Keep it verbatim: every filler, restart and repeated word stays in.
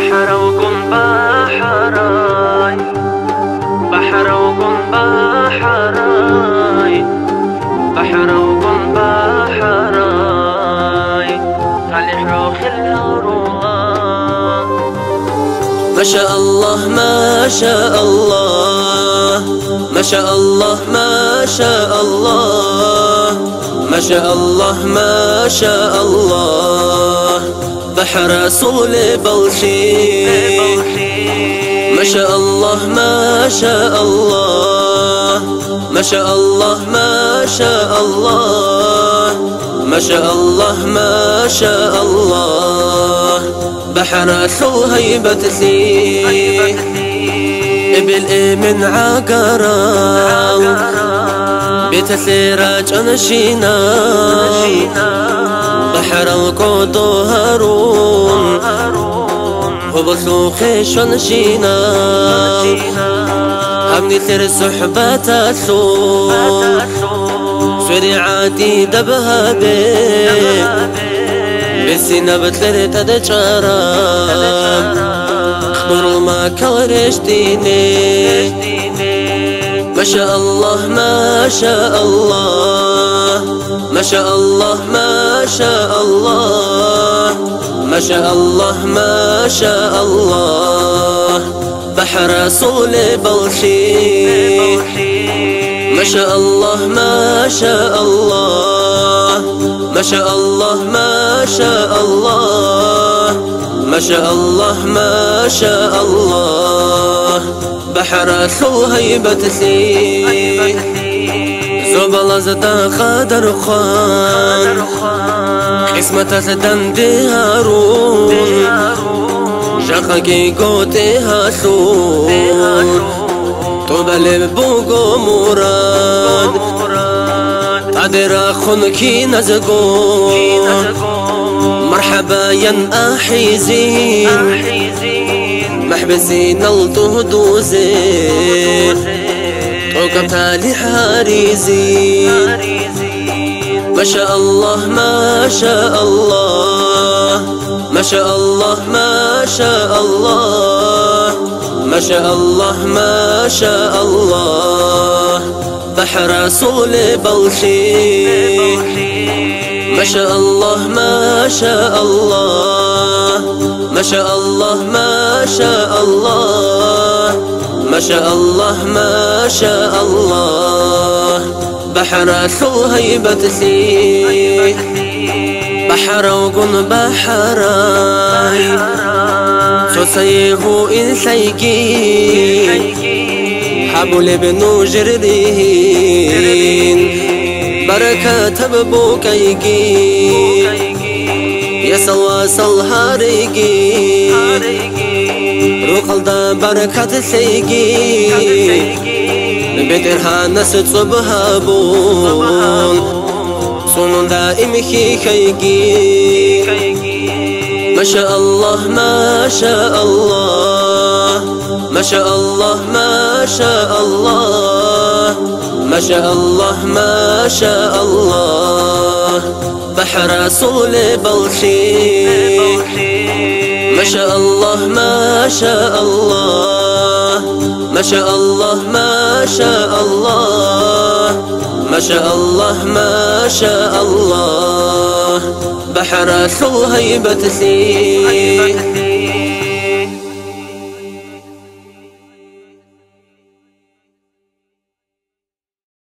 بحروكم بحراي بحروكم بحراي بحروكم بحراي خلي حروخ الهروان. ما شاء الله ما شاء الله ما شاء الله ما شاء الله ما شاء الله ما شاء الله بحر صول بلشي. ما شاء الله ما شاء الله ما شاء الله ما شاء الله ما شاء الله ما شاء الله بحر صول هيبة لي ابل من عقرا بيت سراج انشينا بحر القطو هارون هو بسوخش انشينا همني ثر صحبة السوق سريعاتي دبها بي بسينا بتلر تدجارا خبر ما كورشتيني. ما شاء الله ما شاء الله ما شاء الله ما شاء الله ما شاء الله ما شاء الله بحر صول بلشي. ما شاء الله ما شاء الله ما شاء الله ما شاء الله ما شاء الله ما شاء الله بحر صول هيبة لي زوبلا زدا خادر خان قسمة زدن دي هارون شاقاكي قوتي هاسون طوبالي بوغو مراد قادر خنكي نزقون مرحبا ين أحيزين محبسين الطهدوزين توقف تالي حارزين. ما شاء الله ما شاء الله ما شاء الله ما شاء الله ما شاء الله ما شاء الله بحر صول بلشي. ما شاء الله ما شاء الله ما شاء الله ما شاء الله ما شاء الله ما شاء الله بحر صول هيبة لي بحر وقن بحراي سوسيه إنسيكي حبل بنو جردين بركة ببوكيكي يسوى صلهاريكي روقل دا بركة سيكي بدرها نسد صبها بون صنون دائم خيكي. ما شاء الله ما شاء الله ما شاء الله ما شاء الله ما شاء الله ما شاء الله بحر صول بلشي. ما شاء الله ما شاء الله ما شاء الله ما شاء الله ما شاء الله ما شاء الله بحر صول هيبة لي